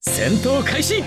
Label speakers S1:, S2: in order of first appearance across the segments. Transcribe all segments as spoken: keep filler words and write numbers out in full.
S1: 戦闘開始。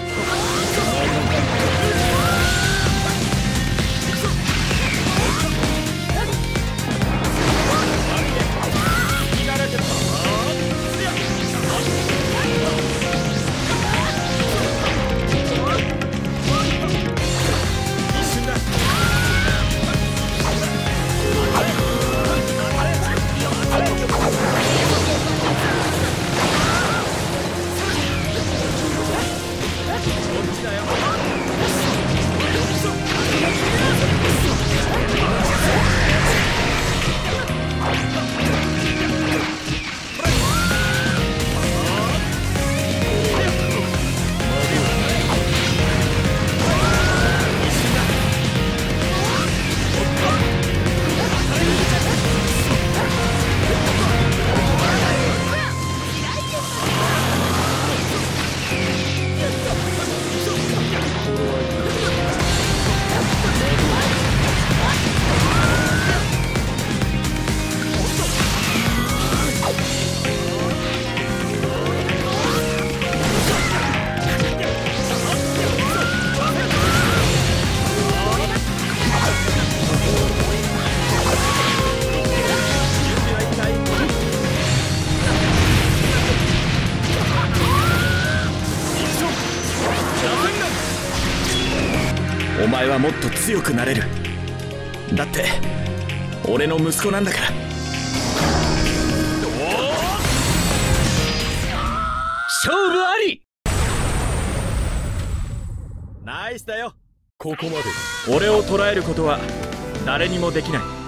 S1: お前はもっと強くなれる。だって俺の息子なんだから。勝負あり。ナイスだよ。ここまで。俺を捕らえることは誰にもできない。